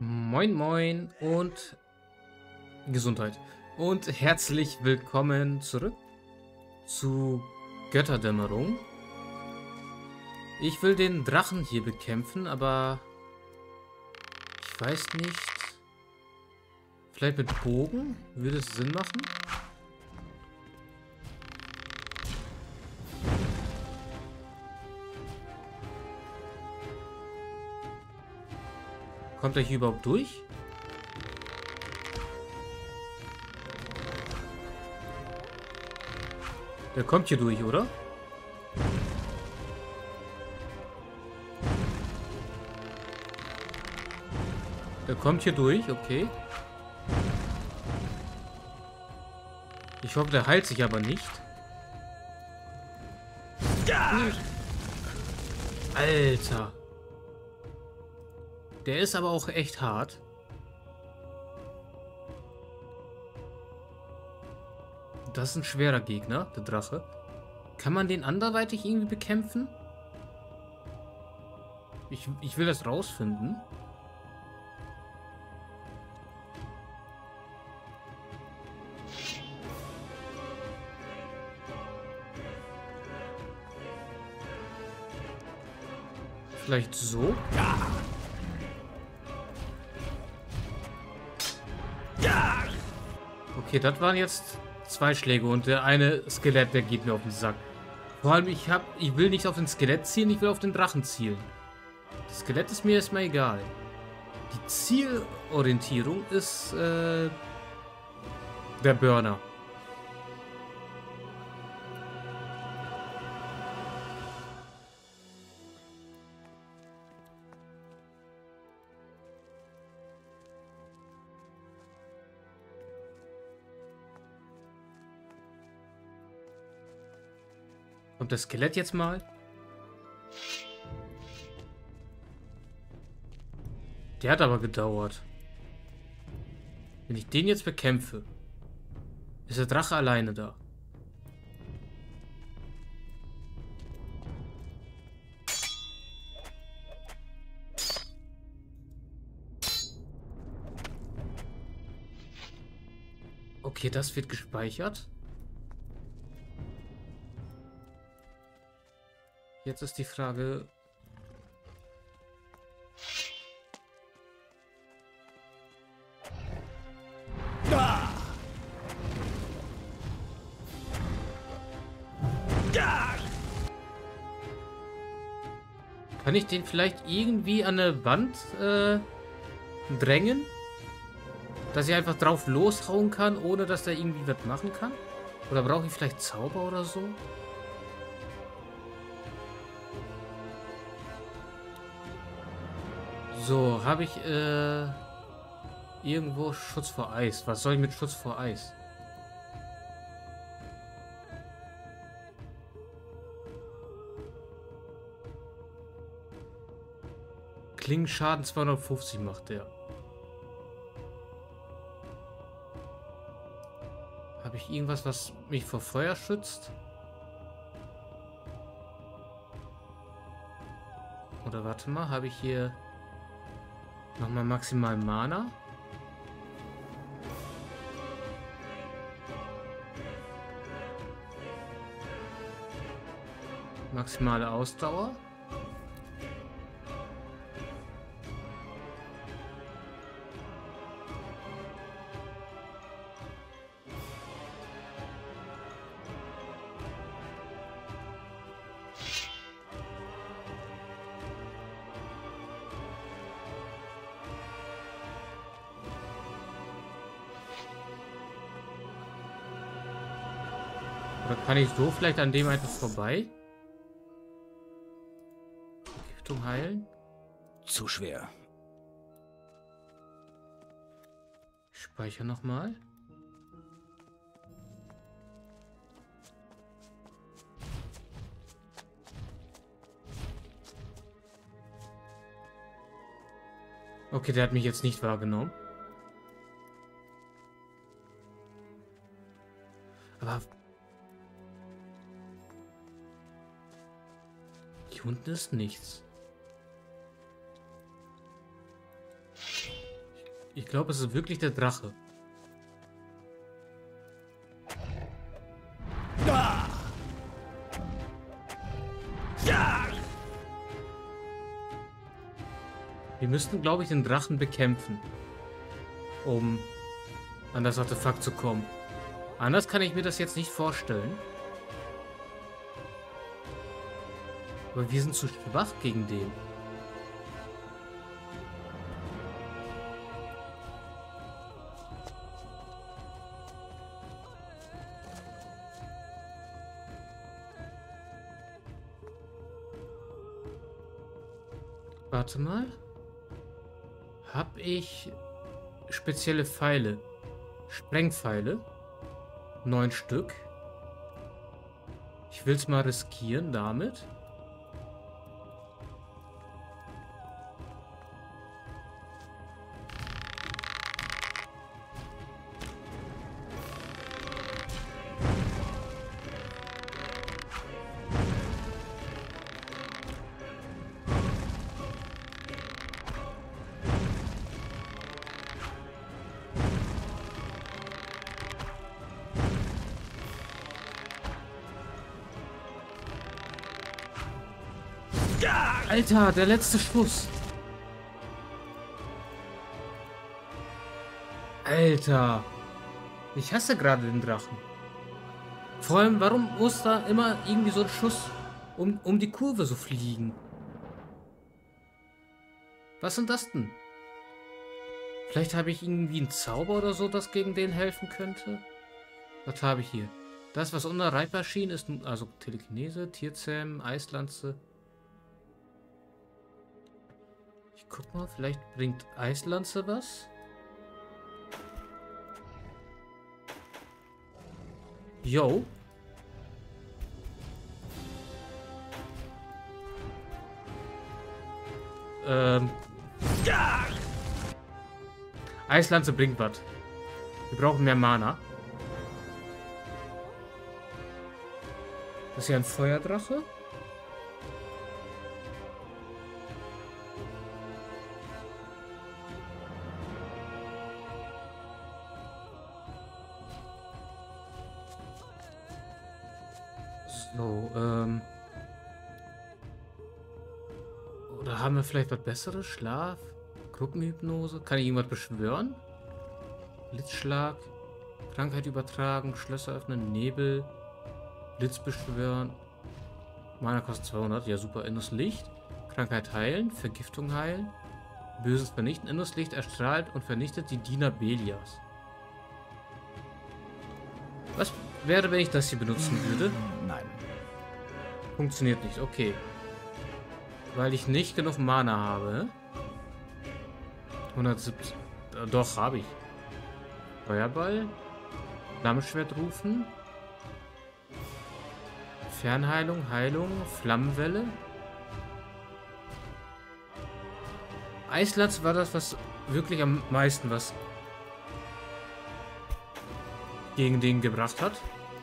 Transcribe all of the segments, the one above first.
Moin Moin und Gesundheit und herzlich willkommen zurück zu Götterdämmerung. Ich will den Drachen hier bekämpfen, aber ich weiß nicht. Vielleicht mit Bogen? Würde es Sinn machen? Kommt er hier überhaupt durch? Der kommt hier durch, oder? Der kommt hier durch, okay. Ich hoffe, der heilt sich aber nicht. Alter. Der ist aber auch echt hart. Das ist ein schwerer Gegner, der Drache. Kann man den anderweitig irgendwie bekämpfen? Ich will das rausfinden. Vielleicht so? Okay, das waren jetzt zwei Schläge und der eine Skelett, der geht mir auf den Sack. Vor allem, ich will nicht auf den Skelett zielen, ich will auf den Drachen zielen. Das Skelett ist mir erstmal egal. Die Zielorientierung ist der Burner. Kommt das Skelett jetzt mal? Der hat aber gedauert. Wenn ich den jetzt bekämpfe, ist der Drache alleine da. Okay, das wird gespeichert. Jetzt ist die Frage... Kann ich den vielleicht irgendwie an eine Wand drängen? Dass ich einfach drauf loshauen kann, ohne dass der irgendwie was machen kann? Oder brauche ich vielleicht Zauber oder so? So, habe ich irgendwo Schutz vor Eis? Was soll ich mit Schutz vor Eis? Klingenschaden 250 macht der. Habe ich irgendwas, was mich vor Feuer schützt? Oder warte mal, habe ich hier nochmal maximal Mana? Maximale Ausdauer? Oder kann ich so vielleicht an dem einfach vorbei? Giftung heilen? Zu schwer. Ich speichere nochmal. Okay, der hat mich jetzt nicht wahrgenommen. Aber hier unten ist nichts. Ich glaube, es ist wirklich der Drache. Wir müssten, glaube ich, den Drachen bekämpfen, um an das Artefakt zu kommen. Anders kann ich mir das jetzt nicht vorstellen. Aber wir sind zu schwach gegen den. Warte mal. Hab ich spezielle Pfeile? Sprengpfeile? 9 Stück. Ich will es mal riskieren damit. Alter, der letzte Schuss. Alter. Ich hasse gerade den Drachen. Vor allem, warum muss da immer irgendwie so ein Schuss um die Kurve so fliegen? Was sind das denn? Vielleicht habe ich irgendwie einen Zauber oder so, das gegen den helfen könnte? Was habe ich hier? Das, was unerreichbar schien, ist also Telekinese, Tierzähmen, Eislanze. Ich guck mal, vielleicht bringt Eislanze was? Yo. Eislanze bringt was. Wir brauchen mehr Mana. Das ist ja ein Feuerdrache. So, oder haben wir vielleicht was Besseres? Schlaf? Gruppenhypnose? Kann ich irgendwas beschwören? Blitzschlag? Krankheit übertragen? Schlösser öffnen? Nebel? Blitz beschwören? Mana kostet 200. Ja, super. Inneres Licht? Krankheit heilen? Vergiftung heilen? Böses vernichten? Inneres Licht erstrahlt und vernichtet die Diener Belias. Was wäre, wenn ich das hier benutzen würde? Nein. Funktioniert nicht, okay. Weil ich nicht genug Mana habe. 170. Doch, habe ich. Feuerball. Flammenschwert rufen. Fernheilung, Heilung, Flammenwelle. Eislatz war das, was wirklich am meisten was gegen den gebracht hat.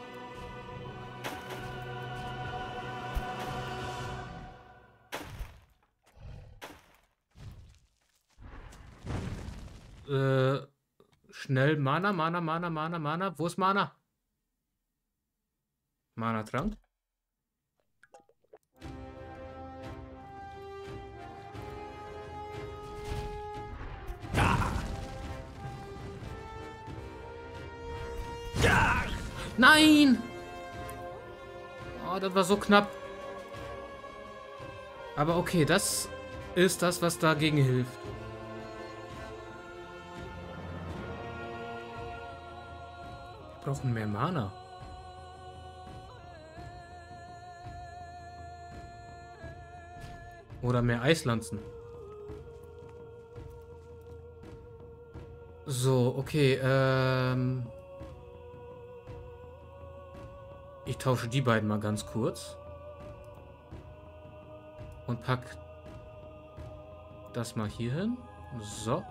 Schnell Mana. Wo ist Mana? Mana-Trank. Nein! Oh, das war so knapp. Aber okay, das ist das, was dagegen hilft. Wir brauchen mehr Mana. Oder mehr Eislanzen. So, okay, ich tausche die beiden mal ganz kurz. Und pack das mal hier hin. So.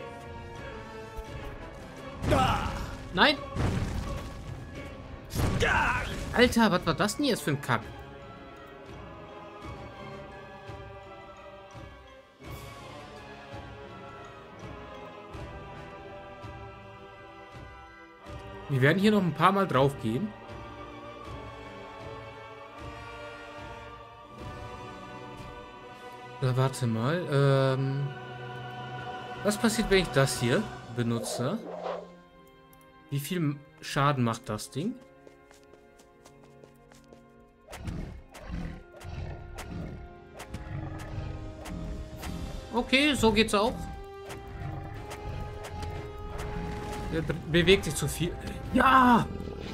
Nein! Alter, was war das denn jetzt für ein Kack? Wir werden hier noch ein paar Mal drauf gehen. Warte mal. Was passiert, wenn ich das hier benutze? Wie viel Schaden macht das Ding? Okay, so geht's auch. Der bewegt sich zu viel. Ja!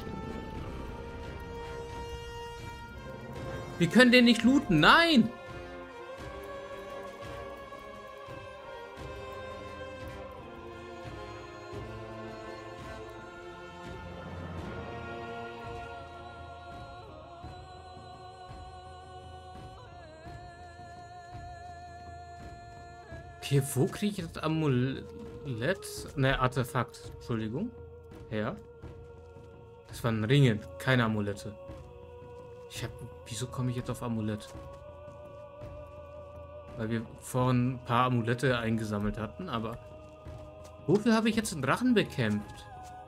Wir können den nicht looten. Nein! Okay, wo kriege ich das Amulett? Ne, Artefakt. Entschuldigung. Ja. Das waren Ringe, keine Amulette. Wieso komme ich jetzt auf Amulett? Weil wir vorhin ein paar Amulette eingesammelt hatten, aber... Wofür habe ich jetzt einen Drachen bekämpft?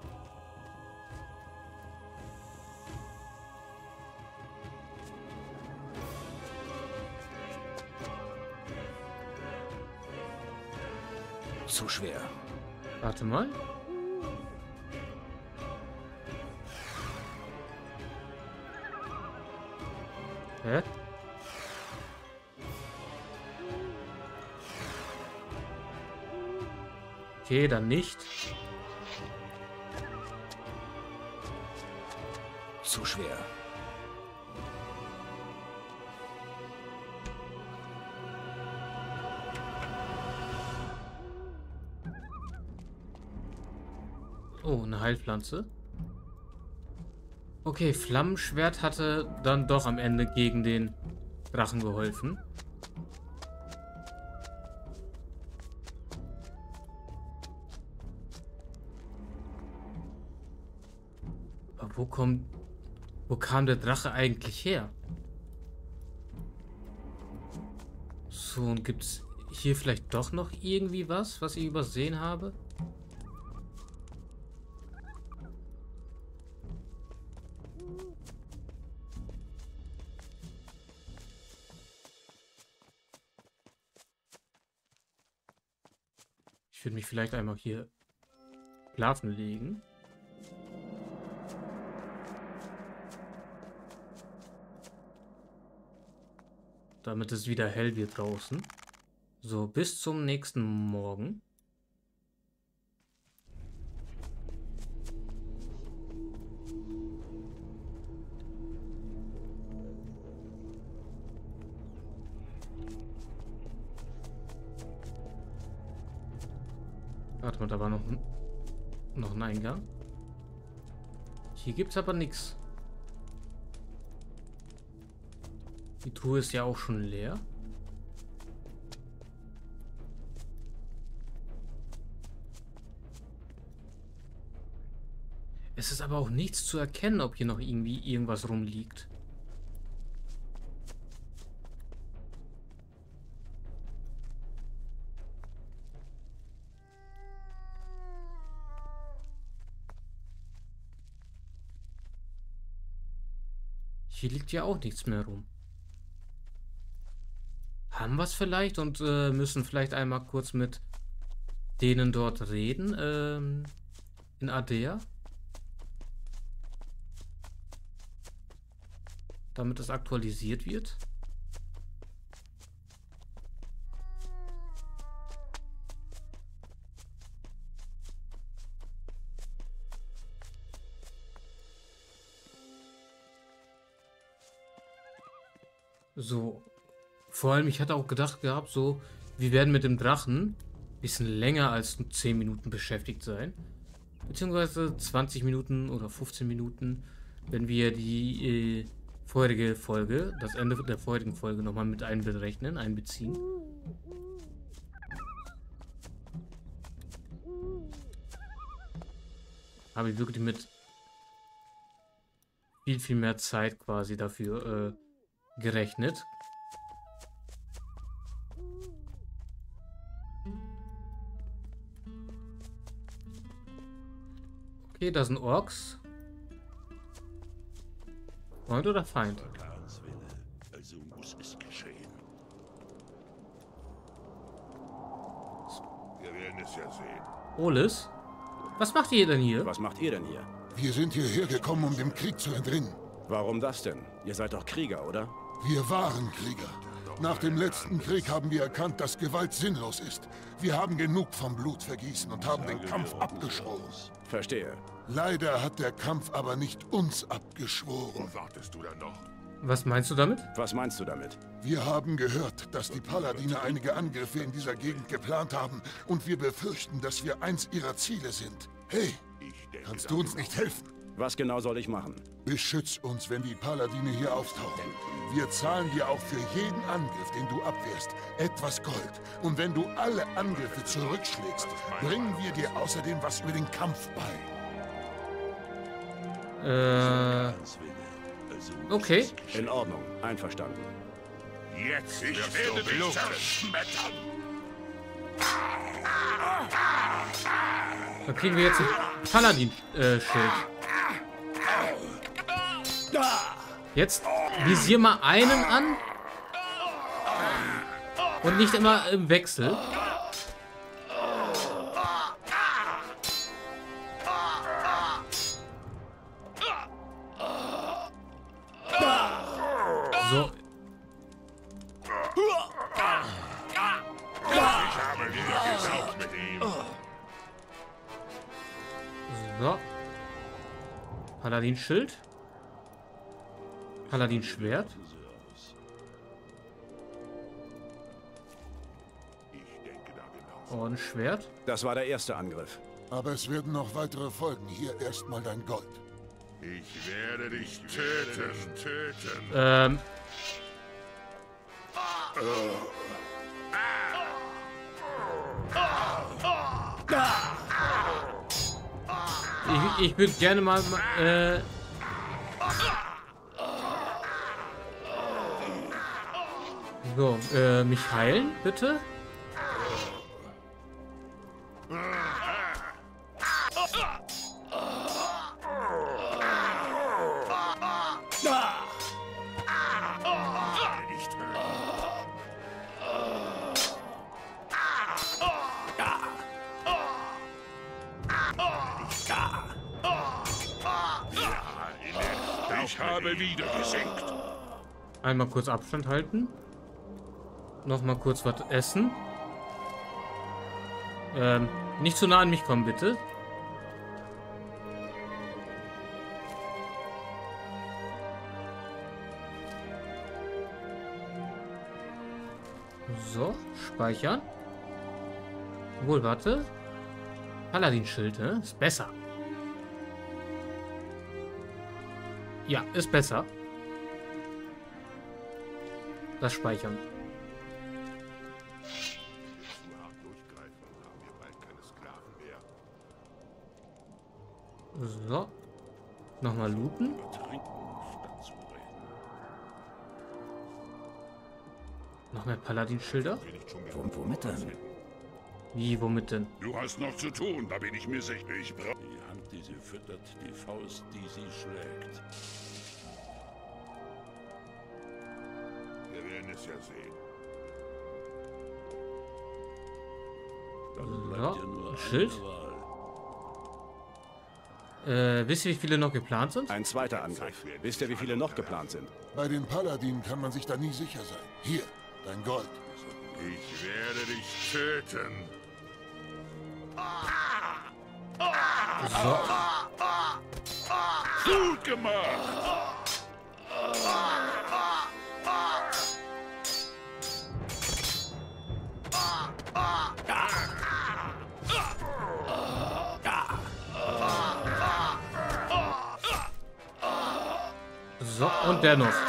Zu schwer. Warte mal. Hä? Okay, dann nicht. Zu schwer. Oh, eine Heilpflanze. Okay, Flammenschwert hatte dann doch am Ende gegen den Drachen geholfen. Aber wo kam der Drache eigentlich her? So, und gibt's hier vielleicht doch noch irgendwie was ich übersehen habe? Ich würde mich vielleicht einmal hier schlafen legen. Damit es wieder hell wird draußen. So, bis zum nächsten Morgen. Warte mal, da war noch ein Eingang. Hier gibt es aber nichts. Die Truhe ist ja auch schon leer. Es ist aber auch nichts zu erkennen, ob hier noch irgendwie irgendwas rumliegt. Hier liegt ja auch nichts mehr rum. Haben wir es vielleicht und müssen vielleicht einmal kurz mit denen dort reden, in Ardea. Damit es aktualisiert wird. So. Vor allem, ich hatte auch gedacht gehabt, so, wir werden mit dem Drachen ein bisschen länger als 10 Minuten beschäftigt sein. Beziehungsweise 20 Minuten oder 15 Minuten, wenn wir die vorherige Folge, das Ende der vorherigen Folge nochmal mit einbeziehen. Habe ich wirklich mit viel mehr Zeit quasi dafür gerechnet. Okay, da sind Orks. Freund oder Feind? Also muss es geschehen. Wir werden es ja sehen. Olis? Was macht ihr denn hier? Was macht ihr denn hier? Wir sind hierher gekommen, um dem Krieg zu entrinnen. Warum das denn? Ihr seid doch Krieger, oder? Wir waren Krieger. Nach dem letzten Krieg haben wir erkannt, dass Gewalt sinnlos ist. Wir haben genug vom Blutvergießen und haben den Kampf abgeschworen. Verstehe. Leider hat der Kampf aber nicht uns abgeschworen. Wo wartest du dann noch? Was meinst du damit? Was meinst du damit? Wir haben gehört, dass die Paladine einige Angriffe in dieser Gegend geplant haben und wir befürchten, dass wir eins ihrer Ziele sind. Hey, kannst du uns nicht helfen? Was genau soll ich machen? Beschütz uns, wenn die Paladine hier auftauchen. Wir zahlen dir auch für jeden Angriff, den du abwehrst, etwas Gold. Und wenn du alle Angriffe zurückschlägst, bringen wir dir außerdem was über den Kampf bei. Okay. In Ordnung. Einverstanden. Jetzt werde dich zerschmettern. Dann kriegen wir jetzt ein Paladin-Schild. Jetzt visier mal einen an. Und nicht immer im Wechsel. So. Ich habe wieder gesiegt mit ihm. So. Paladin-Schild. Paladin-Schwert. Und Schwert. Das war der erste Angriff. Aber es werden noch weitere folgen. Hier erstmal dein Gold. Ich werde dich töten. Ich würde gerne mal so, mich heilen, bitte. Ich habe wieder gesenkt. Einmal kurz Abstand halten. Nochmal kurz was essen. Nicht zu nah an mich kommen, bitte. So, speichern. Wohl, warte. Paladin-Schild, ne? Ist besser. Ja, ist besser. Das Speichern. So. Nochmal looten. Noch mehr Paladin-Schilder. Womit denn? Wie, womit denn? Du hast noch zu tun, da bin ich mir sicher. Ich brauche Die Hand, die sie füttert, die Faust, die sie schlägt. Wir werden es ja sehen. Dann bleibt dir nur ein Schild. eine Wahl. Wisst ihr, wie viele noch geplant sind? Ein zweiter Angriff. Wisst ihr, wie viele noch geplant sind? Bei den Paladinen kann man sich da nie sicher sein. Hier, dein Gold. Ich werde dich töten. So. Gut gemacht. So, und der noch.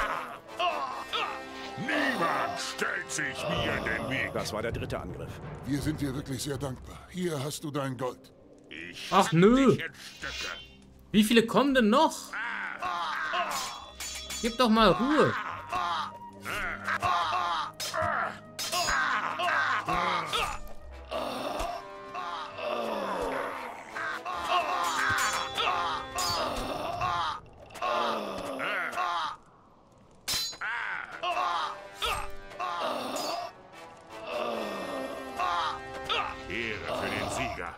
Niemand stellt sich mir in den Weg. Das war der dritte Angriff. Wir sind dir wirklich sehr dankbar. Hier hast du dein Gold. Ich Ach, schneid nö. dich in Stücke. Wie viele kommen denn noch? Gib doch mal Ruhe. Ehre für den Sieger.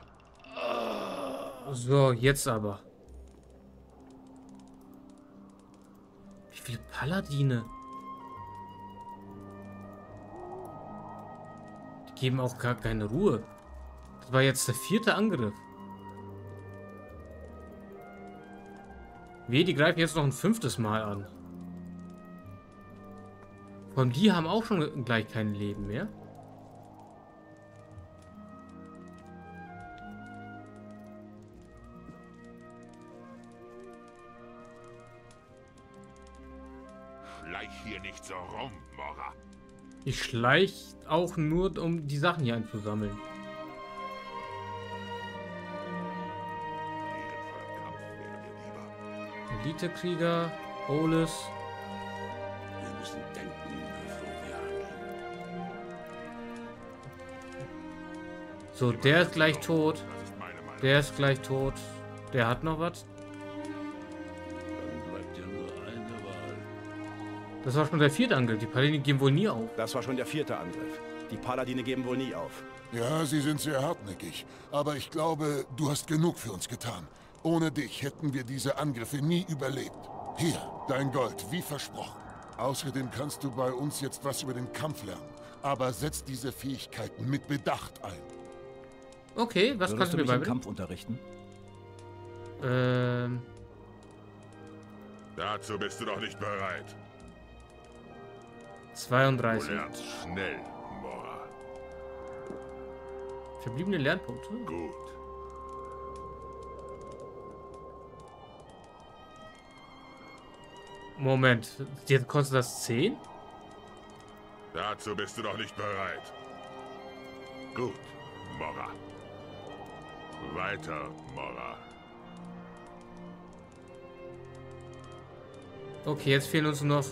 So, jetzt aber. Wie viele Paladine? Die geben auch gar keine Ruhe. Das war jetzt der 4. Angriff. Die greifen jetzt noch ein 5. Mal an. Vor allem die haben auch schon gleich kein Leben mehr. Schleich hier nicht so rum, Mora. Ich schleich auch nur, um die Sachen hier einzusammeln. Ehrenvoller Kampf wäre mir lieber. Elite-Krieger, Olis. Wir müssen denken, bevor wir handeln. So, der ist gleich tot. Das ist meine Meinung. Der ist gleich tot. Der hat noch was. Dann bleibt ja nur eine Wahl. Das war schon der 4. Angriff. Die Paladine geben wohl nie auf. Das war schon der 4. Angriff. Die Paladine geben wohl nie auf. Ja, sie sind sehr hartnäckig. Aber ich glaube, du hast genug für uns getan. Ohne dich hätten wir diese Angriffe nie überlebt. Hier, dein Gold, wie versprochen. Außerdem kannst du bei uns jetzt was über den Kampf lernen. Aber setz diese Fähigkeiten mit Bedacht ein. Okay, was kannst du mir mich im beibringen? Kampf unterrichten? Dazu bist du noch nicht bereit. Du 32. lernst schnell, Mora. Verbliebene Lernpunkte. Gut. Moment, jetzt kostet das 10? Dazu bist du noch nicht bereit. Gut, Mora. Weiter, Mora. Okay, jetzt fehlen uns noch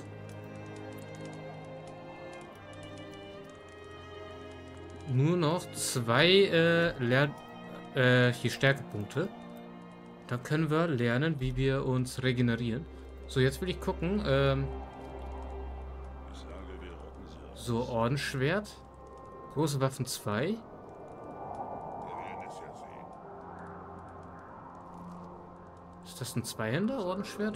nur noch 2 hier Stärkepunkte. Da können wir lernen, wie wir uns regenerieren. So, jetzt will ich gucken. Ich sage, wir rocken sie aus. So, Ordensschwert. Große Waffen 2. Wir werden es ja sehen. Ist das ein Zweihänder Ordensschwert?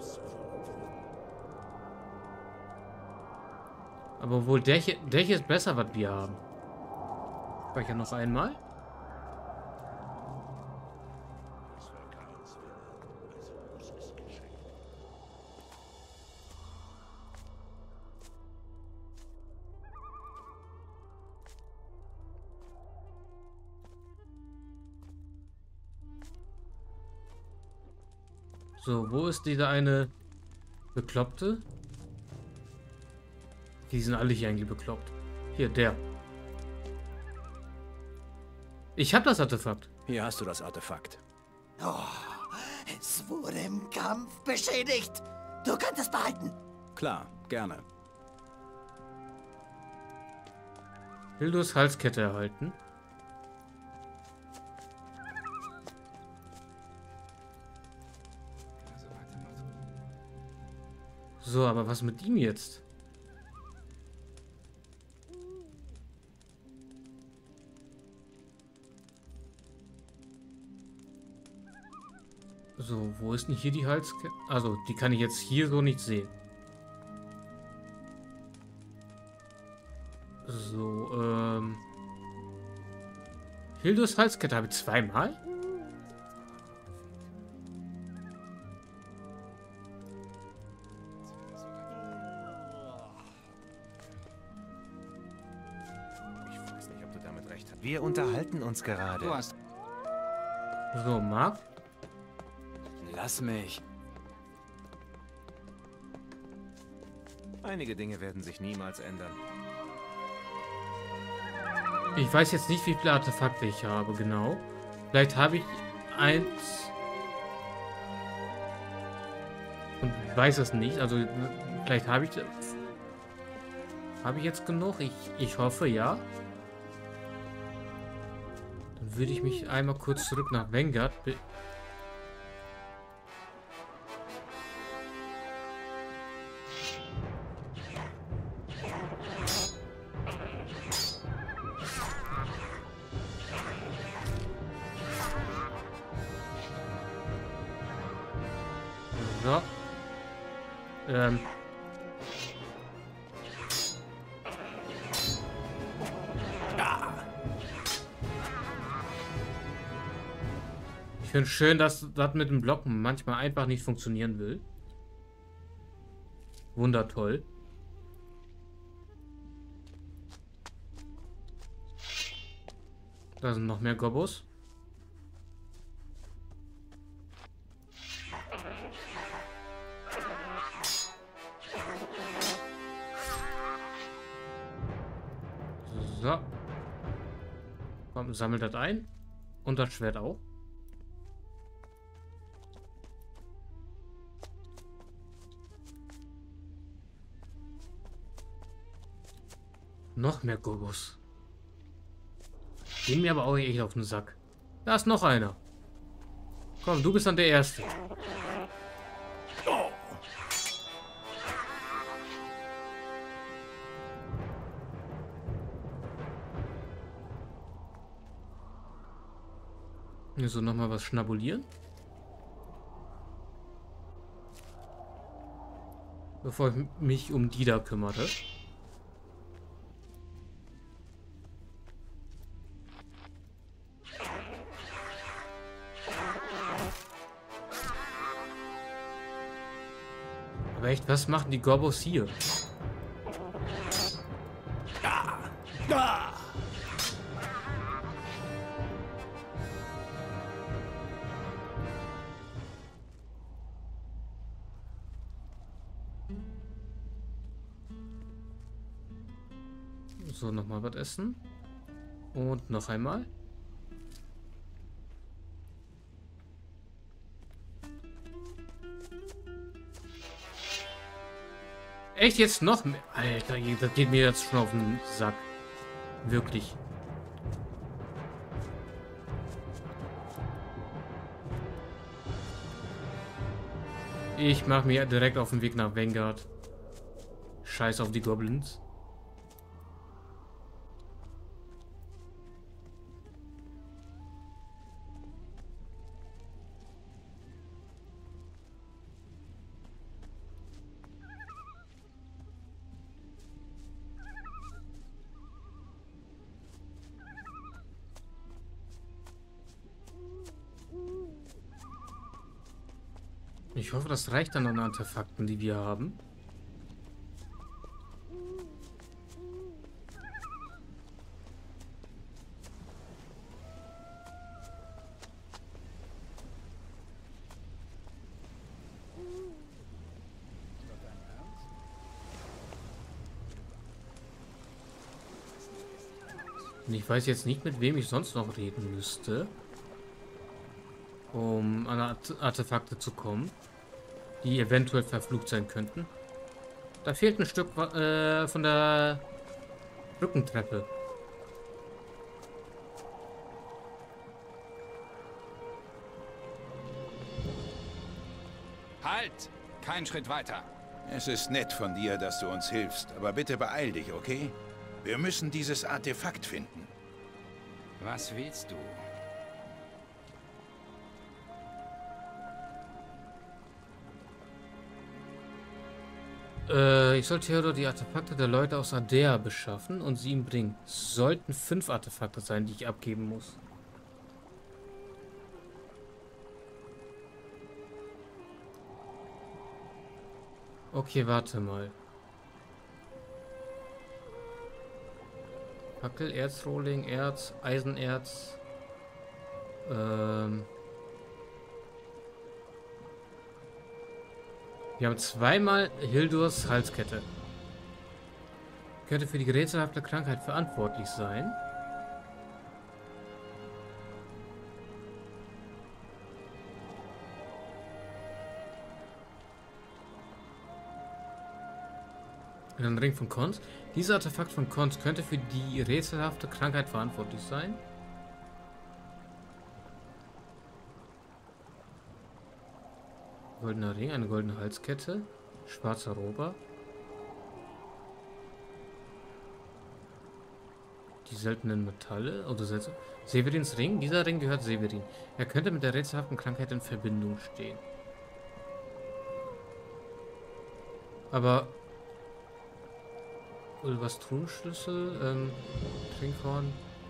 Aber wohl der hier ist besser, was wir haben. Speicher noch einmal. Das war Karls Wille, also muss es geschehen. So, wo ist dieser eine Bekloppte? Die sind alle hier eigentlich bekloppt. Hier, der. Ich habe das Artefakt. Hier hast du das Artefakt. Es wurde im Kampf beschädigt. Du kannst es behalten. Klar, gerne. Hildos Halskette erhalten. So, aber was mit ihm jetzt? So, wo ist denn hier die Halskette? Also, die kann ich jetzt hier so nicht sehen. So, Hildos Halskette habe ich 2-mal? Ich weiß nicht, ob du damit recht hast. Wir unterhalten uns gerade. So, Mark. Lass mich. Einige Dinge werden sich niemals ändern. Ich weiß jetzt nicht, wie viele Artefakte ich habe, genau. Vielleicht habe ich eins. und weiß es nicht. Also vielleicht habe ich jetzt genug. Ich hoffe, ja. Dann würde ich mich einmal kurz zurück nach Vanguard. So. Ich finde schön, dass das mit dem Blocken manchmal einfach nicht funktionieren will. Wundertoll. Da sind noch mehr Gobos. So. Komm, sammelt das ein. Und das Schwert auch. Noch mehr Gobos. Gehen mir aber auch echt auf den Sack. Da ist noch einer. Komm, du bist dann der Erste. So, nochmal was schnabulieren. Bevor ich mich um die da kümmere. Aber echt, was machen die Gobos hier? So, nochmal was essen. Und noch einmal. Echt jetzt noch mehr? Alter, das geht mir jetzt schon auf den Sack. Wirklich. Ich mache mir direkt auf den Weg nach Vanguard. Scheiß auf die Goblins. Ich hoffe, das reicht dann an Artefakten, die wir haben. Und ich weiß jetzt nicht, mit wem ich sonst noch reden müsste, um an Artefakte zu kommen, die eventuell verflucht sein könnten. Da fehlt ein Stück von der Brückentreppe. Halt! Kein Schritt weiter. Es ist nett von dir, dass du uns hilfst, aber bitte beeil dich, okay? Wir müssen dieses Artefakt finden. Was willst du? Ich soll Theodor die Artefakte der Leute aus Ardea beschaffen und sie ihm bringen. Es sollten 5 Artefakte sein, die ich abgeben muss. Okay, warte mal. Fackel, Erzrohling, Erz, Eisenerz. Wir haben zweimal Hildurs Halskette. Könnte für die rätselhafte Krankheit verantwortlich sein. Ein Ring von Kons. Dieser Artefakt von Kons könnte für die rätselhafte Krankheit verantwortlich sein. Goldener Ring, eine goldene Halskette, schwarzer Rober. Die seltenen Metalle oder Severins Ring. Dieser Ring gehört Severin. Er könnte mit der rätselhaften Krankheit in Verbindung stehen. Aber Ulvers Thronschlüssel, Trinkhorn.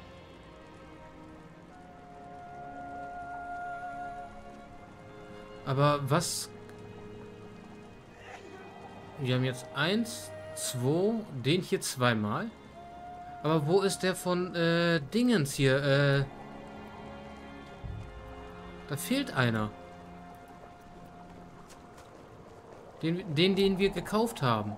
Aber was? Wir haben jetzt 1, 2, den hier zweimal. Aber wo ist der von Dingens hier? Da fehlt einer. Den wir gekauft haben.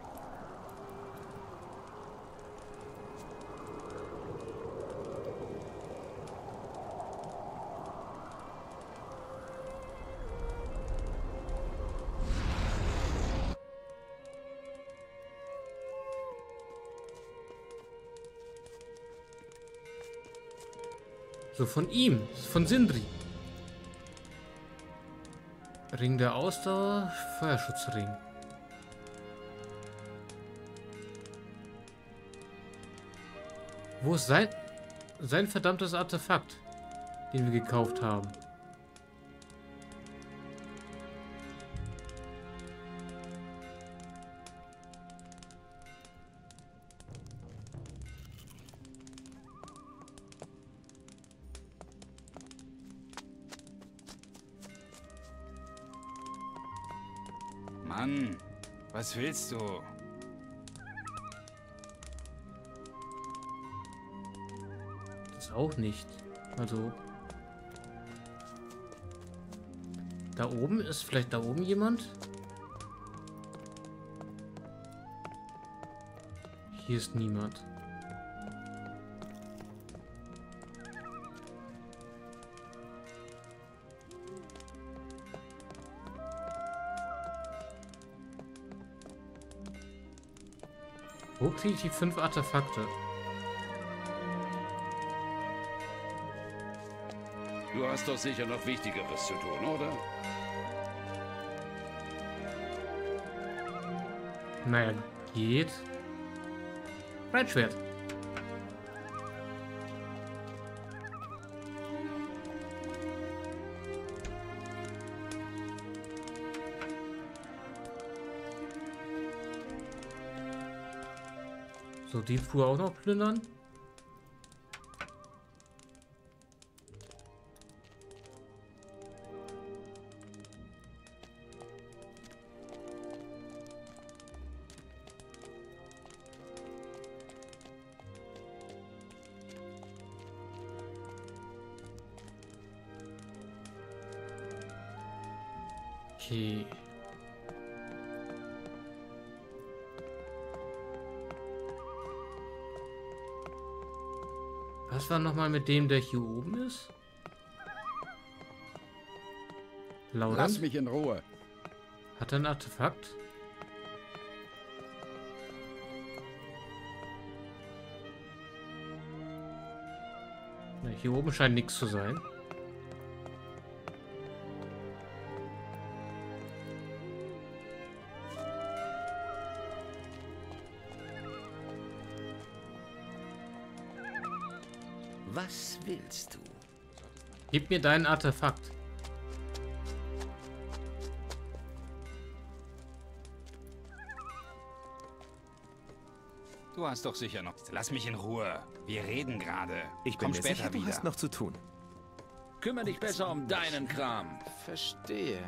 So von ihm, von Sindri. Ring der Ausdauer, Feuerschutzring. Wo ist sein verdammtes Artefakt, den wir gekauft haben? Mann, was willst du? Das auch nicht. Also. Da oben ist vielleicht da oben jemand? Hier ist niemand. Wo kriege ich die 5 Artefakte? Du hast doch sicher noch Wichtigeres zu tun, oder? Naja, geht. Breitschwert. So, die Fuhr auch noch plündern. Okay. Was war nochmal mit dem, der hier oben ist? Laurent? Lass mich in Ruhe. Hat er ein Artefakt? Na, hier oben scheint nichts zu sein. Was willst du? Gib mir dein Artefakt. Du hast doch sicher noch... Lass mich in Ruhe. Wir reden gerade. Ich bin Komm mir später sicher, du wieder. hast noch zu tun. Kümmere dich besser um deinen Kram. Verstehe.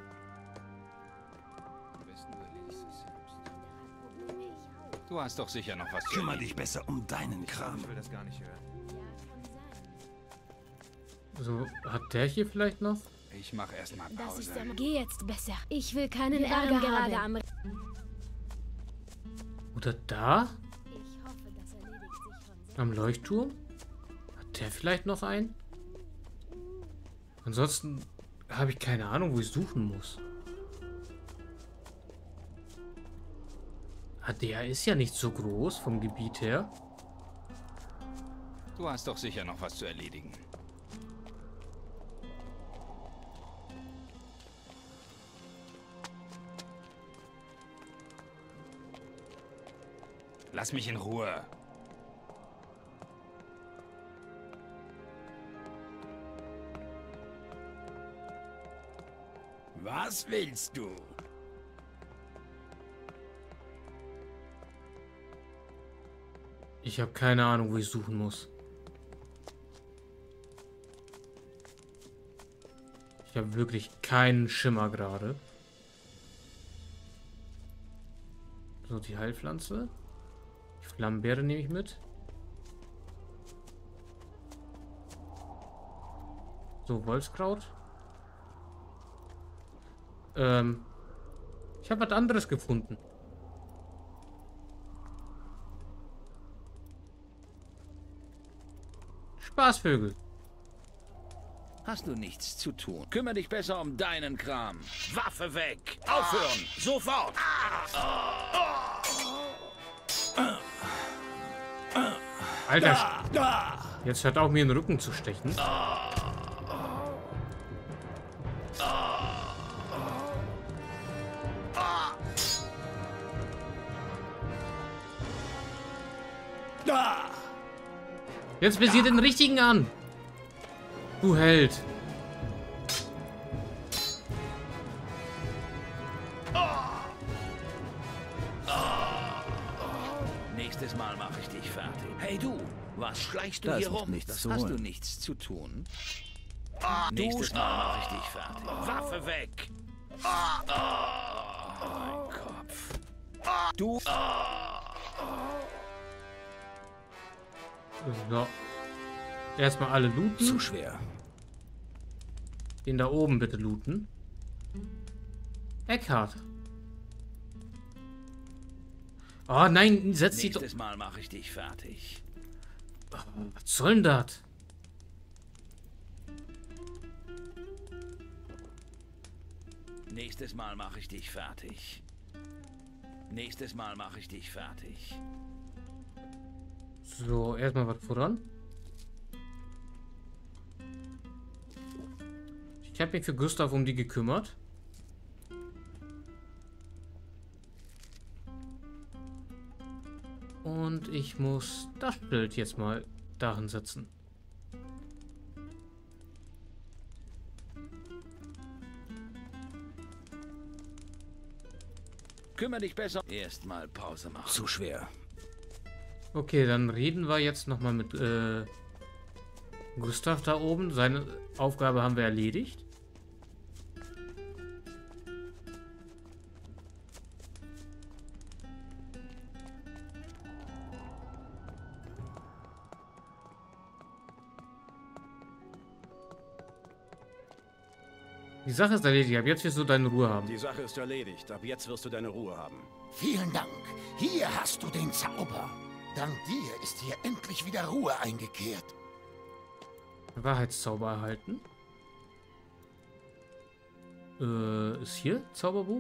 Du hast doch sicher noch was zu Kümmere dich besser um deinen Kram. Ich will das gar nicht hören. So, hat der hier vielleicht noch? Ich mach erstmal Das Pause. ist Geh jetzt besser. Ich will keinen Ärger gerade am... Oder da? Ich hoffe, das erledigt sich von selbst. Am Leuchtturm? Hat der vielleicht noch einen? Ansonsten habe ich keine Ahnung, wo ich suchen muss. Der ist ja nicht so groß vom Gebiet her. Du hast doch sicher noch was zu erledigen. Lass mich in Ruhe. Was willst du? Ich habe keine Ahnung, wo ich suchen muss. Ich habe wirklich keinen Schimmer gerade. So, die Heilpflanze. Die Flammenbeere nehme ich mit. So, Wolfskraut. Ich habe was anderes gefunden. Spaßvögel. Hast du nichts zu tun? Kümmere dich besser um deinen Kram. Waffe weg! Aufhören! Sofort! Alter, jetzt hört auch mir in den Rücken zu stechen. Jetzt visier den richtigen an. Du Held. Nächstes Mal mache ich dich fertig. Hey du, was schleichst du Da hier ist noch rum? nichts Das zu hast holen. du nichts zu tun. Nächstes Mal mache ich dich fertig. Waffe weg! Mein Kopf. Du... So. Erstmal alle looten. Zu schwer. Den da oben bitte looten. Eckhart. Oh nein, setz dich doch. Nächstes Mal mache ich dich fertig. Was soll denn das? Nächstes Mal mache ich dich fertig. Nächstes Mal mache ich dich fertig. So, erstmal was voran. Ich habe mich für Gustav um die gekümmert. Und ich muss das Bild jetzt mal darin setzen. Kümmere dich besser. Erstmal Pause machen. Zu schwer. Okay, dann reden wir jetzt nochmal mit Gustav da oben. Seine Aufgabe haben wir erledigt. Die Sache ist erledigt. Ab jetzt wirst du deine Ruhe haben. Die Sache ist erledigt. Ab jetzt wirst du deine Ruhe haben. Vielen Dank. Hier hast du den Zauber. Dank dir ist hier endlich wieder Ruhe eingekehrt. Wahrheitszauber erhalten. Ist hier Zauberbuch?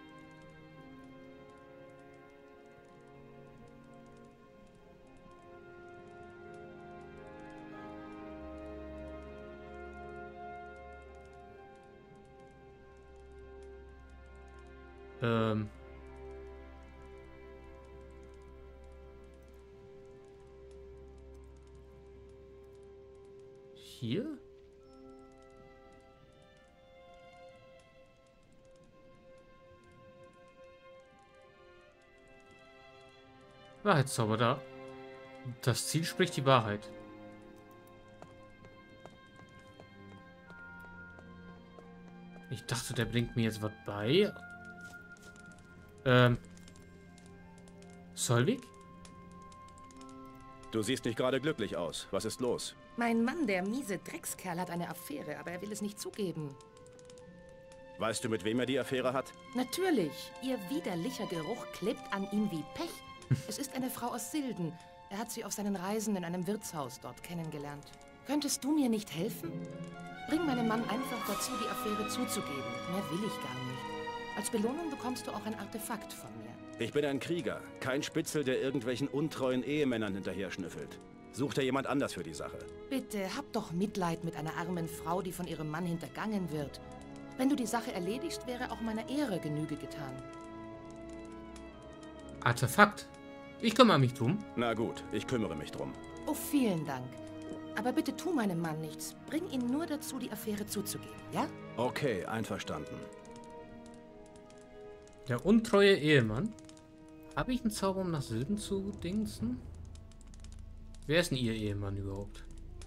Hier? Wahrheitszauber da. Das Ziel spricht die Wahrheit. Ich dachte, der bringt mir jetzt was bei. Solvik? Du siehst nicht gerade glücklich aus. Was ist los? Mein Mann, der miese Dreckskerl, hat eine Affäre, aber er will es nicht zugeben. Weißt du, mit wem er die Affäre hat? Natürlich. Ihr widerlicher Geruch klebt an ihm wie Pech. Es ist eine Frau aus Silden. Er hat sie auf seinen Reisen in einem Wirtshaus dort kennengelernt. Könntest du mir nicht helfen? Bring meinen Mann einfach dazu, die Affäre zuzugeben. Mehr will ich gar nicht. Als Belohnung bekommst du auch ein Artefakt von mir. Ich bin ein Krieger, kein Spitzel, der irgendwelchen untreuen Ehemännern hinterher schnüffelt. Such dir jemand anders für die Sache. Bitte, hab doch Mitleid mit einer armen Frau, die von ihrem Mann hintergangen wird. Wenn du die Sache erledigst, wäre auch meiner Ehre Genüge getan. Artefakt? Ich kümmere mich drum. Na gut, ich kümmere mich drum. Oh, vielen Dank. Aber bitte tu meinem Mann nichts. Bring ihn nur dazu, die Affäre zuzugeben, ja? Okay, einverstanden. Der untreue Ehemann. Habe ich einen Zauber, um nach Silben zu dingsen? Wer ist denn ihr Ehemann überhaupt?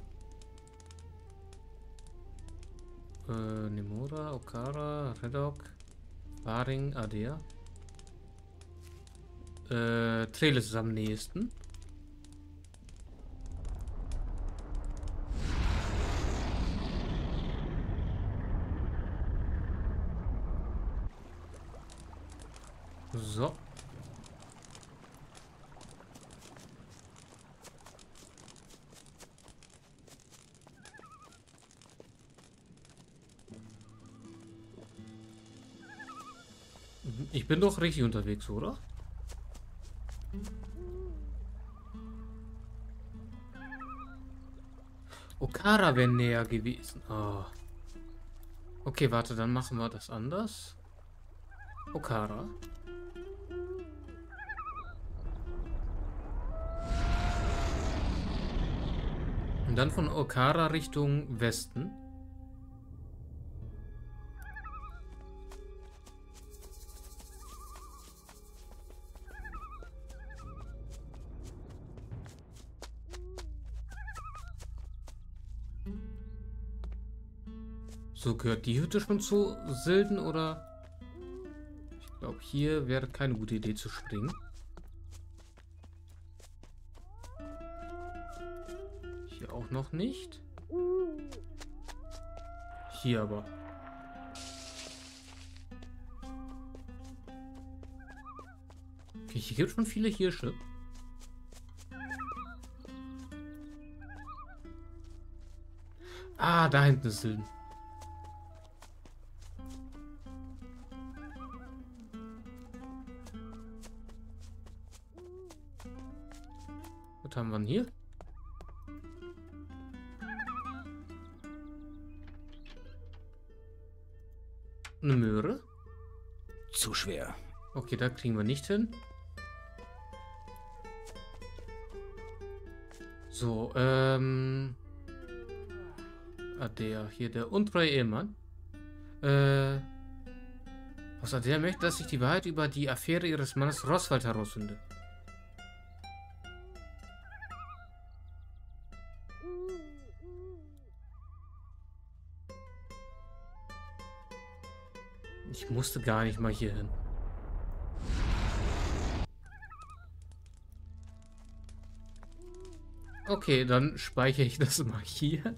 Nemora, Okara, Redok, Waring, Adea. Treles ist am nächsten. So. Ich bin doch richtig unterwegs, oder? Okara wäre näher gewesen. Oh. Okay, warte, dann machen wir das anders. Okara. Und dann von Okara Richtung Westen. So, gehört die Hütte schon zu Silden oder? Ich glaube, hier wäre keine gute Idee zu springen. Hier auch noch nicht. Hier aber. Okay, hier gibt es schon viele Hirsche. Ah, da hinten ist Silden. Was haben wir denn hier? Eine Möhre? Zu schwer. Okay, da kriegen wir nicht hin. So, der hier, der untreue Ehemann. Was der möchte, dass ich die Wahrheit über die Affäre ihres Mannes Roswald herausfinde. Ich musste gar nicht mal hier hin. Okay, dann speichere ich das mal hier.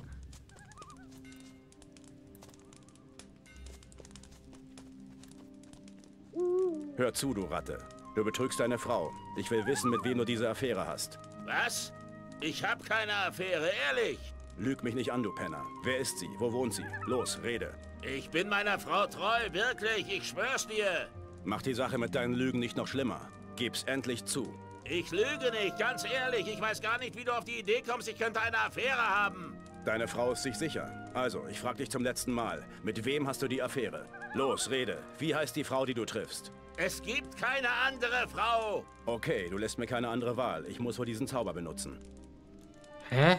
Hör zu, du Ratte. Du betrügst deine Frau. Ich will wissen, mit wem du diese Affäre hast. Was? Ich hab keine Affäre, ehrlich. Lüg mich nicht an, du Penner. Wer ist sie? Wo wohnt sie? Los, rede. Ich bin meiner Frau treu, wirklich, ich schwör's dir. Mach die Sache mit deinen Lügen nicht noch schlimmer. Gib's endlich zu. Ich lüge nicht, ganz ehrlich. Ich weiß gar nicht, wie du auf die Idee kommst, ich könnte eine Affäre haben. Deine Frau ist sich sicher. Also, ich frag dich zum letzten Mal. Mit wem hast du die Affäre? Los, rede. Wie heißt die Frau, die du triffst? Es gibt keine andere Frau. Okay, du lässt mir keine andere Wahl. Ich muss wohl diesen Zauber benutzen. Hä?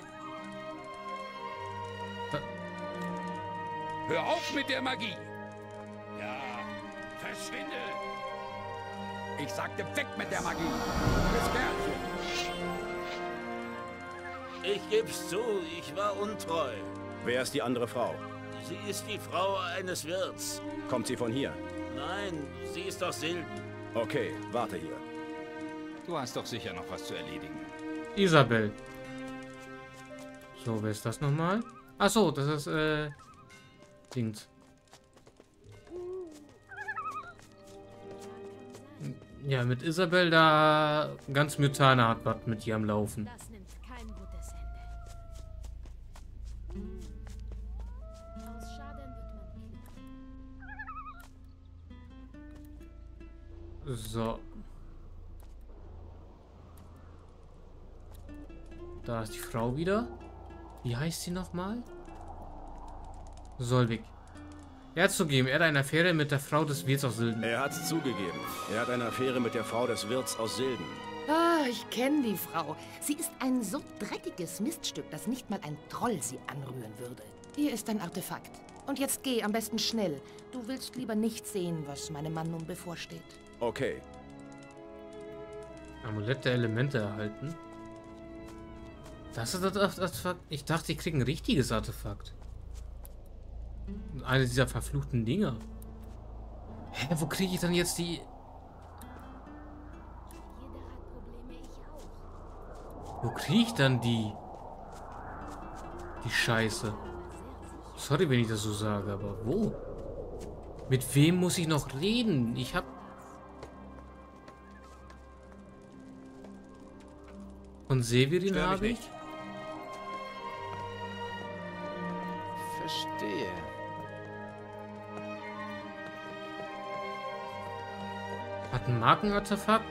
Hör auf mit der Magie. Ja, verschwinde. Ich sagte, weg mit der Magie. Das Kerlchen. Ich geb's zu, ich war untreu. Wer ist die andere Frau? Sie ist die Frau eines Wirts. Kommt sie von hier? Nein, sie ist aus Silden. Okay, warte hier. Du hast doch sicher noch was zu erledigen. Isabel. So, wer ist das nochmal? Achso, das ist, Dings. Ja, mit Isabel da ganz Mythana hat was mit ihr am Laufen. Das nimmt kein gutes Ende. Aus Schaden wird man klug. So. Da ist die Frau wieder. Wie heißt sie nochmal? Solvik. Er hat zugegeben, er hat eine Affäre mit der Frau des Wirts aus Silden. Er hat's zugegeben. Er hat eine Affäre mit der Frau des Wirts aus Silden. Ah, ich kenne die Frau. Sie ist ein so dreckiges Miststück, dass nicht mal ein Troll sie anrühren würde. Hier ist dein Artefakt. Und jetzt geh, am besten schnell. Du willst lieber nicht sehen, was meinem Mann nun bevorsteht. Okay. Amulett der Elemente erhalten. Das ist das Artefakt. Ich dachte, ich kriege ein richtiges Artefakt. Eine dieser verfluchten Dinger. Hä, wo kriege ich dann jetzt die... Wo kriege ich dann die Scheiße? Sorry, wenn ich das so sage, aber wo? Mit wem muss ich noch reden? Ich hab... Von Severin habe ich? Verstehe. Hat ein Markenartefakt?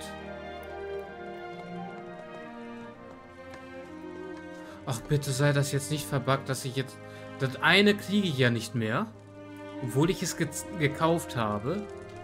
Ach, bitte sei das jetzt nicht verbuggt, dass ich jetzt... Das eine kriege ich ja nicht mehr. Obwohl ich es gekauft habe.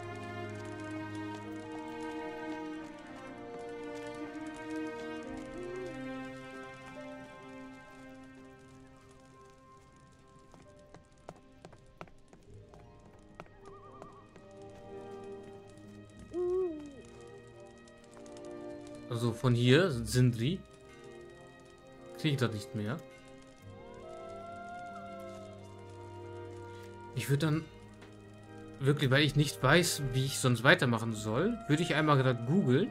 Also von hier, Sindri. Kriege ich das nicht mehr. Ich würde dann wirklich, weil ich nicht weiß, wie ich sonst weitermachen soll, würde ich einmal gerade googeln,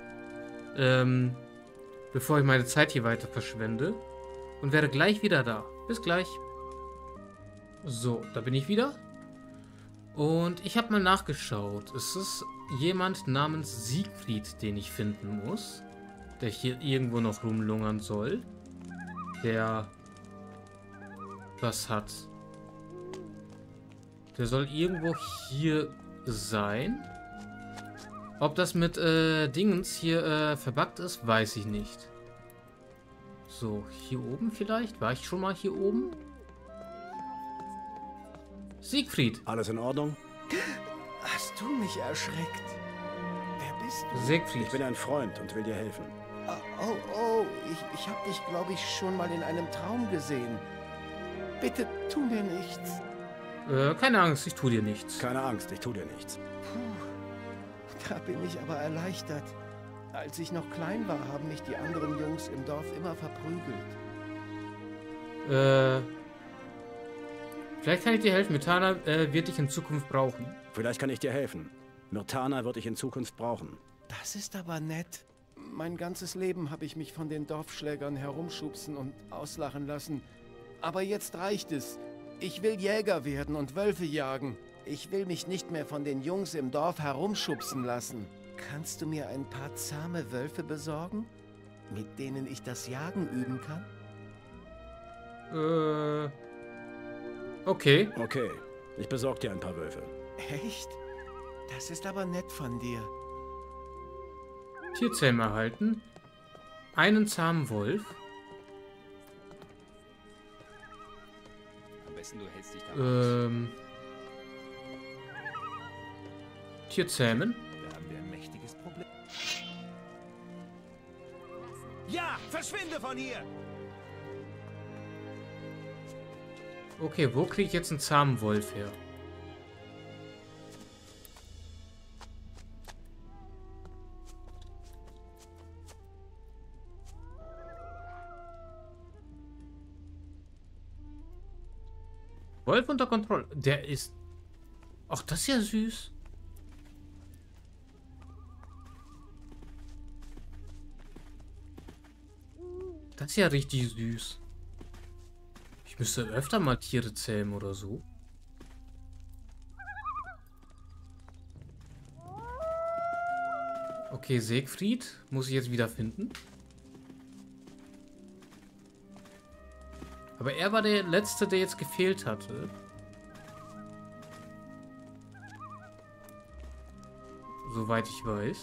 bevor ich meine Zeit hier weiter verschwende, und wäre gleich wieder da. Bis gleich. So, da bin ich wieder. Und ich habe mal nachgeschaut. Es ist jemand namens Siegfried, den ich finden muss, der hier irgendwo noch rumlungern soll, der was hat. Der soll irgendwo hier sein. Ob das mit Dingens hier verbuggt ist, weiß ich nicht. So, hier oben vielleicht? War ich schon mal hier oben? Siegfried. Alles in Ordnung? Hast du mich erschreckt? Wer bist du? Siegfried. Ich bin ein Freund und will dir helfen. Ich habe dich, glaube ich, schon mal in einem Traum gesehen. Bitte tu mir nichts. Keine Angst, ich tue dir nichts. Keine Angst, ich tue dir nichts. Puh, da bin ich aber erleichtert. Als ich noch klein war, haben mich die anderen Jungs im Dorf immer verprügelt. Vielleicht kann ich dir helfen. Mirtana wird dich in Zukunft brauchen. Vielleicht kann ich dir helfen. Mirtana wird dich in Zukunft brauchen. Das ist aber nett. Mein ganzes Leben habe ich mich von den Dorfschlägern herumschubsen und auslachen lassen. Aber jetzt reicht es. Ich will Jäger werden und Wölfe jagen. Ich will mich nicht mehr von den Jungs im Dorf herumschubsen lassen. Kannst du mir ein paar zahme Wölfe besorgen, mit denen ich das Jagen üben kann? Okay. Okay, ich besorge dir ein paar Wölfe. Echt? Das ist aber nett von dir. Tierzähmen erhalten. Einen zahmen Wolf. Am besten du hältst dich da raus. Tierzähmen. Da haben wir ein mächtiges Problem. Ja, verschwinde von hier! Okay, wo kriege ich jetzt einen zahmen Wolf her? Wolf unter Kontrolle. Der ist... Ach, das ist ja süß. Das ist ja richtig süß. Ich müsste öfter mal Tiere zähmen oder so. Okay, Siegfried muss ich jetzt wieder finden. Aber er war der Letzte, der jetzt gefehlt hatte. Soweit ich weiß.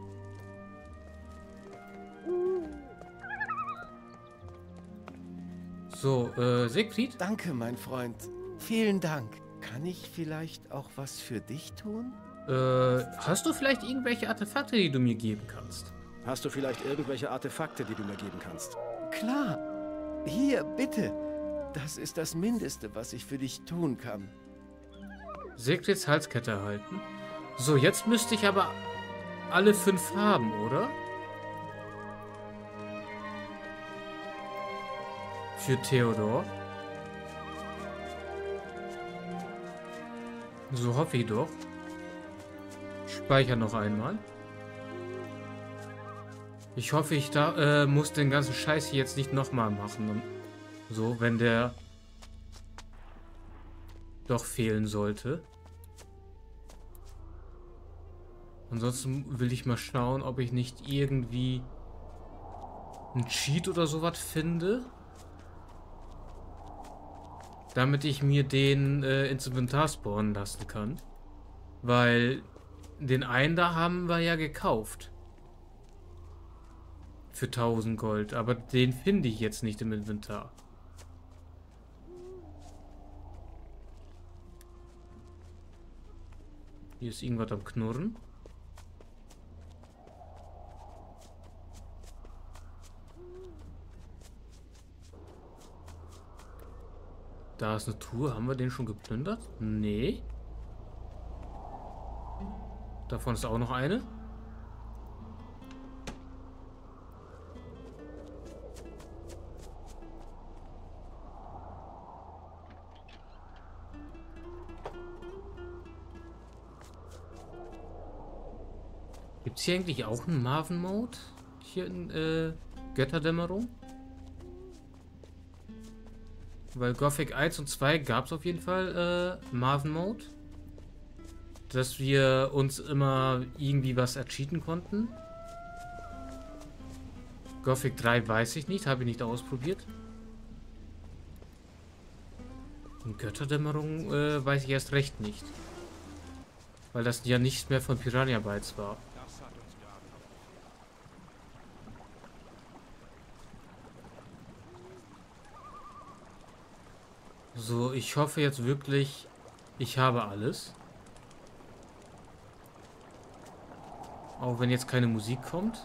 So, Siegfried? Danke, mein Freund. Vielen Dank. Kann ich vielleicht auch was für dich tun? Hast du vielleicht irgendwelche Artefakte, die du mir geben kannst? Hast du vielleicht irgendwelche Artefakte, die du mir geben kannst? Klar. Hier, bitte. Das ist das Mindeste, was ich für dich tun kann. Siegfrieds Halskette erhalten. So, jetzt müsste ich aber alle 5 haben, oder? Für Theodor. So hoffe ich doch. Speicher noch einmal. Ich hoffe, ich muss den ganzen Scheiß hier jetzt nicht nochmal machen. Und so, wenn der doch fehlen sollte. Ansonsten will ich mal schauen, ob ich nicht irgendwie einen Cheat oder sowas finde. Damit ich mir den ins Inventar spawnen lassen kann. Weil den einen da haben wir ja gekauft. Für 1000 Gold. Aber den finde ich jetzt nicht im Inventar. Hier ist irgendwas am Knurren. Da ist eine Truhe. Haben wir den schon geplündert? Nee. Davon ist auch noch eine. Gibt es hier eigentlich auch einen Marvin-Mode? Hier in Götterdämmerung? Weil Gothic 1 und 2 gab es auf jeden Fall Marvin-Mode. Dass wir uns immer irgendwie was ercheaten konnten. Gothic 3 weiß ich nicht, habe ich nicht ausprobiert. Und Götterdämmerung weiß ich erst recht nicht. Weil das ja nicht mehr von Piranha Bytes war. So, ich hoffe jetzt wirklich, ich habe alles. Auch wenn jetzt keine Musik kommt.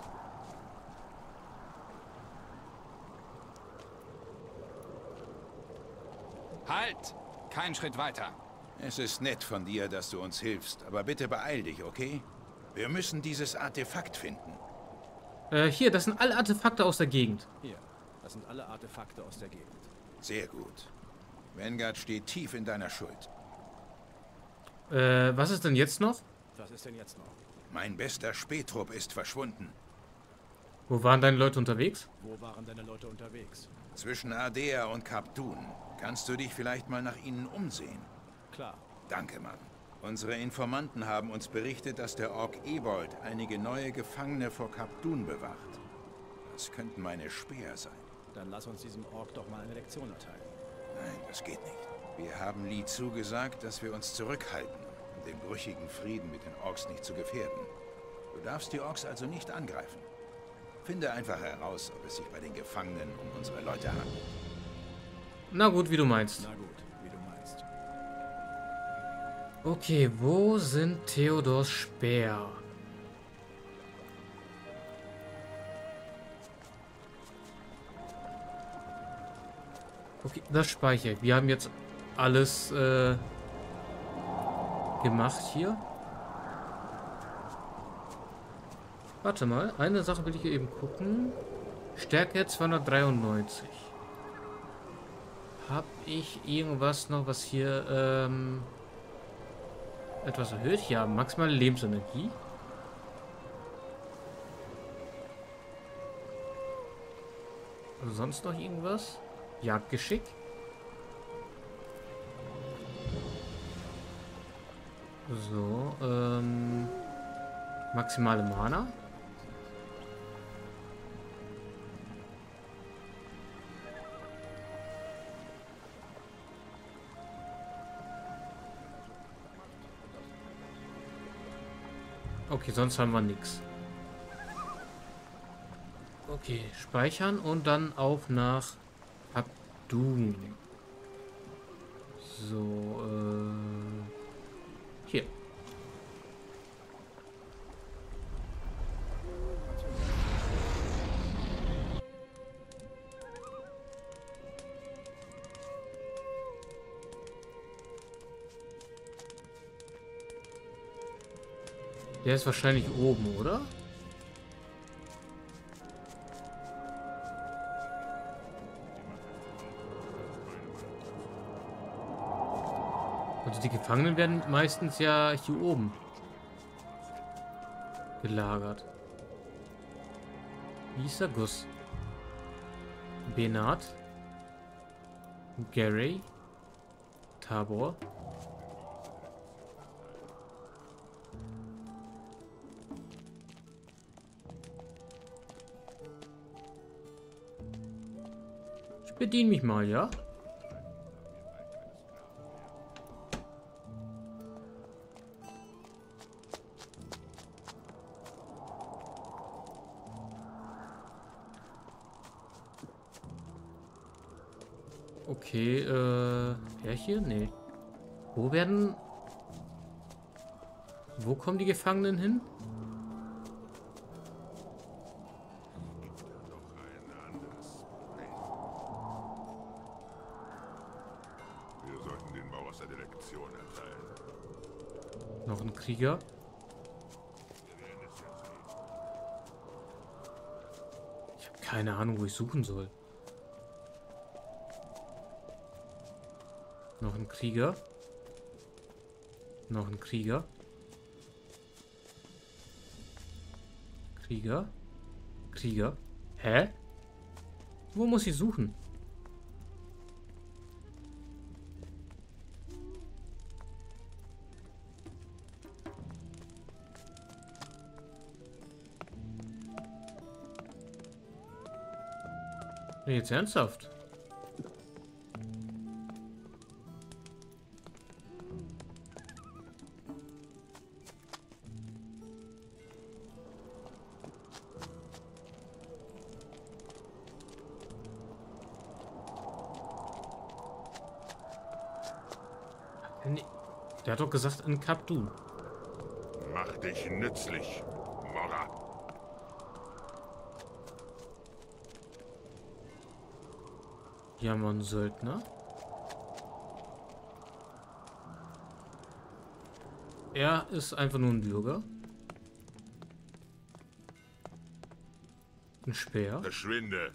Halt! Kein Schritt weiter. Es ist nett von dir, dass du uns hilfst, aber bitte beeil dich, okay? Wir müssen dieses Artefakt finden. Hier, das sind alle Artefakte aus der Gegend. Hier, das sind alle Artefakte aus der Gegend. Sehr gut. Vanguard steht tief in deiner Schuld. Was ist denn jetzt noch? Was ist denn jetzt noch? Mein bester Spähtrupp ist verschwunden. Wo waren deine Leute unterwegs? Wo waren deine Leute unterwegs? Zwischen Ardea und Kap Dun. Kannst du dich vielleicht mal nach ihnen umsehen? Klar. Danke, Mann. Unsere Informanten haben uns berichtet, dass der Ork Ebold einige neue Gefangene vor Kap Dun bewacht. Das könnten meine Späher sein. Dann lass uns diesem Ork doch mal eine Lektion erteilen. Nein, das geht nicht. Wir haben Li zugesagt, dass wir uns zurückhalten, um den brüchigen Frieden mit den Orks nicht zu gefährden. Du darfst die Orks also nicht angreifen. Finde einfach heraus, ob es sich bei den Gefangenen um unsere Leute handelt. Na gut, wie du meinst. Na gut, wie du meinst. Okay, wo sind Theodors Speer? Okay, das speichere ich. Wir haben jetzt alles gemacht hier. Warte mal, eine Sache will ich hier eben gucken. Stärke 293. Hab ich irgendwas noch, was hier etwas erhöht? Ja, maximale Lebensenergie. Also sonst noch irgendwas? Jagdgeschick. So, maximale Mana. Okay, sonst haben wir nichts. Okay, speichern und dann auf nach Abdun. So, hier. Der ist wahrscheinlich oben, oder? Also die Gefangenen werden meistens ja hier oben gelagert. Wie ist der Gus? Benat. Gary. Tabor. Ich bediene mich mal, ja? Okay, er hier? Nee. Wo kommen die Gefangenen hin? Wir sollten den Maurus eine Lektion erteilen. Noch ein Krieger. Ich habe keine Ahnung, wo ich suchen soll. Noch ein Krieger. Noch ein Krieger. Krieger. Krieger. Hä? Wo muss ich suchen? Jetzt ernsthaft? Der hat doch gesagt, in Abdun. Mach dich nützlich, Morra. Hier haben wir einen Söldner. Er ist einfach nur ein Bürger. Ein Speer. Verschwinde.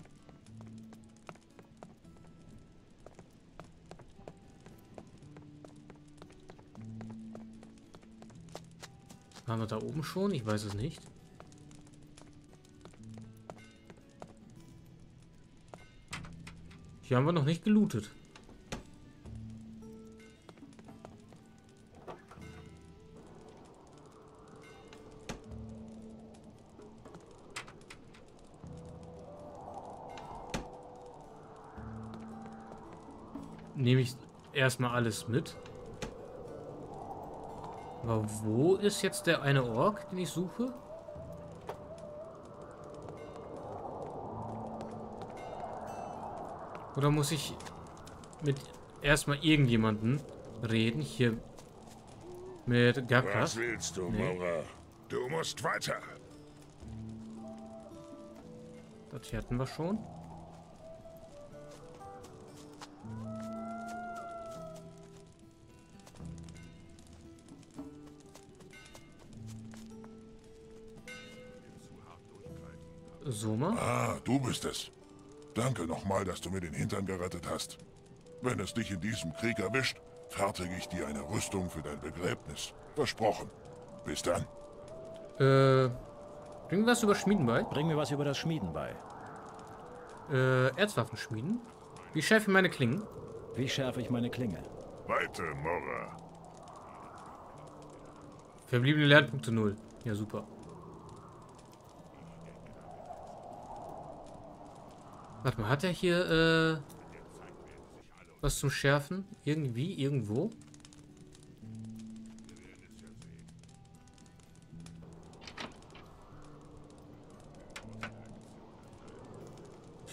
Waren wir da oben schon? Ich weiß es nicht. Hier haben wir noch nicht gelootet. Nehme ich erstmal alles mit. Aber wo ist jetzt der eine Ork, den ich suche? Oder muss ich mit erstmal irgendjemanden reden? Hier mit Gakka. Was willst du, Morra? Du musst weiter. Das hier hatten wir schon. Soma? Ah, du bist es. Danke nochmal, dass du mir den Hintern gerettet hast. Wenn es dich in diesem Krieg erwischt, fertige ich dir eine Rüstung für dein Begräbnis. Versprochen. Bis dann. Bring mir was über Schmieden bei. Bring mir was über das Schmieden bei. Erzwaffen schmieden. Wie schärfe ich meine Klingen? Wie schärfe ich meine Klinge? Weite, Morra. Verbliebene Lernpunkte 0. Ja, super. Warte mal, hat er hier was zum Schärfen? Irgendwie, irgendwo?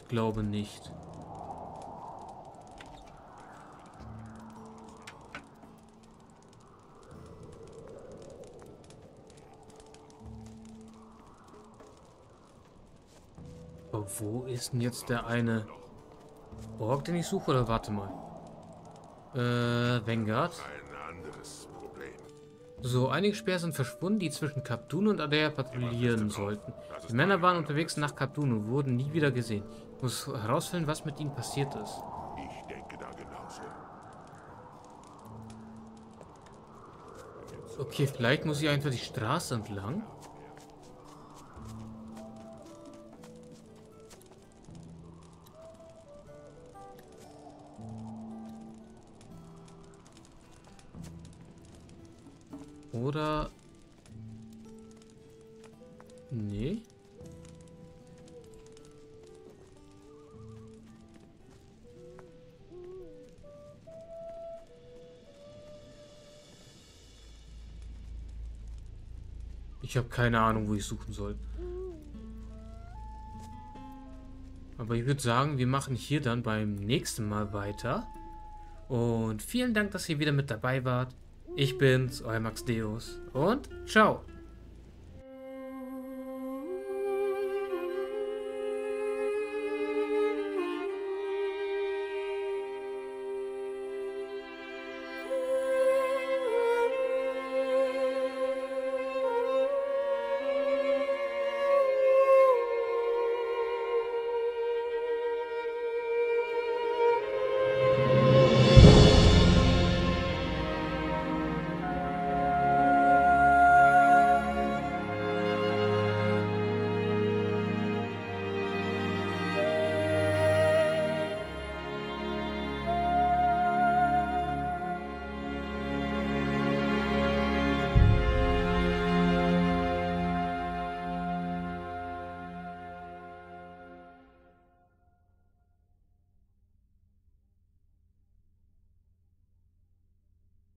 Ich glaube nicht. Aber wo ist denn jetzt der eine Ork, den ich suche? Oder warte mal. Vanguard. Ein anderes Problem. So, einige Speer sind verschwunden, die zwischen Kap Dun und Adair patrouillieren sollten. Die Männer waren unterwegs nach Kap Dun und wurden nie wieder gesehen. Ich muss herausfinden, was mit ihnen passiert ist. Ich denke da genauso. Okay, vielleicht muss ich einfach die Straße entlang. Oder... Nee. Ich habe keine Ahnung, wo ich suchen soll. Aber ich würde sagen, wir machen hier dann beim nächsten Mal weiter. Und vielen Dank, dass ihr wieder mit dabei wart. Ich bin's, euer Max Deus. Und ciao.